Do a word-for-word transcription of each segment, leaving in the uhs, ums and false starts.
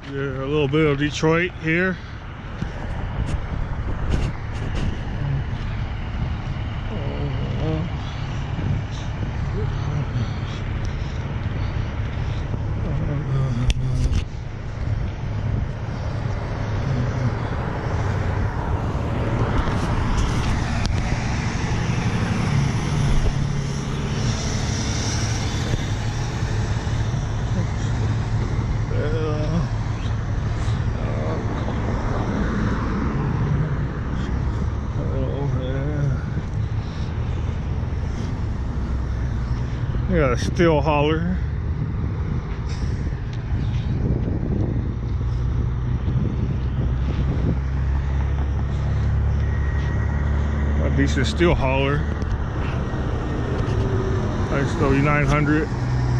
Yeah, a little bit of Detroit here. We got a steel hauler. A decent steel hauler. Nice thirty-nine hundred.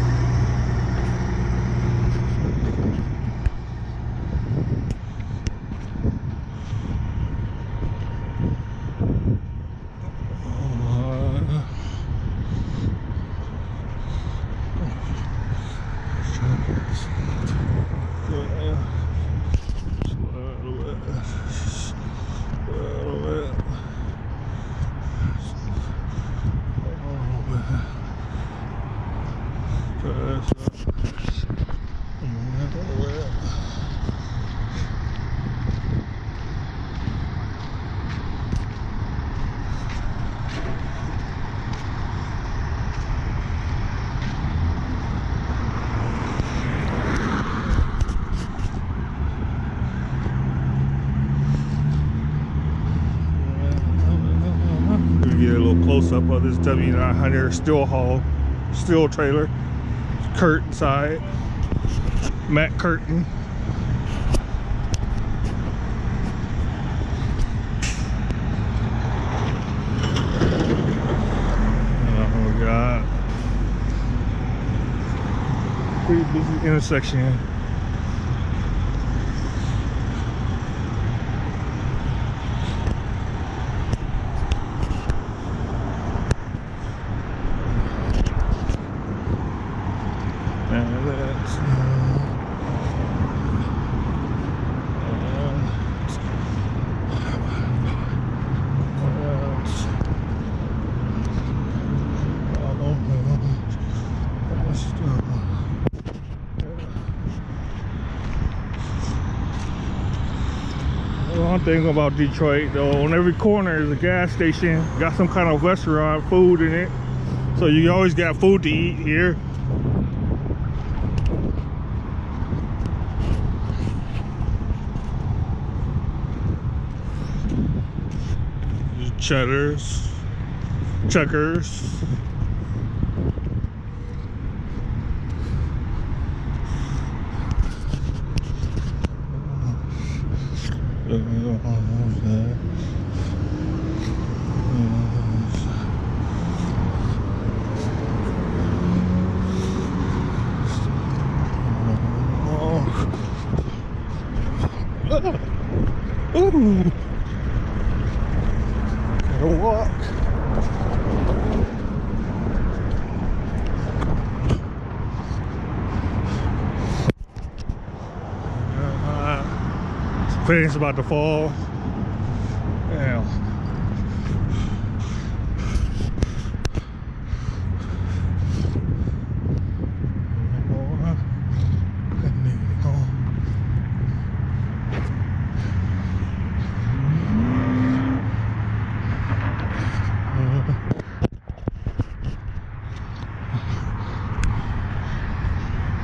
Get a little close up of this W nine hundred steel haul, steel trailer, curtain side, matte curtain. Oh God, pretty busy intersection. One thing about Detroit though, on every corner is a gas station, got some kind of restaurant, food in it. So you always got food to eat here. Cheddar's, Checkers. Almost there. Ooh. Gotta walk. Rain's about to fall. Damn.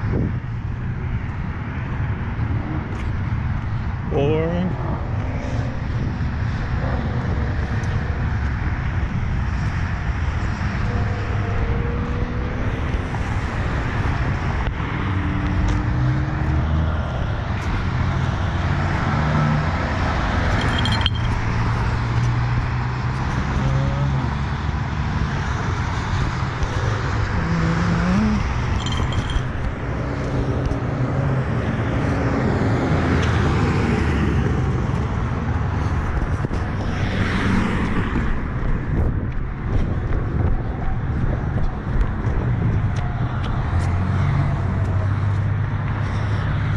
Or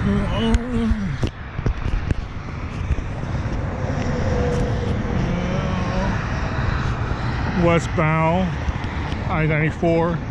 Westbound I ninety-four.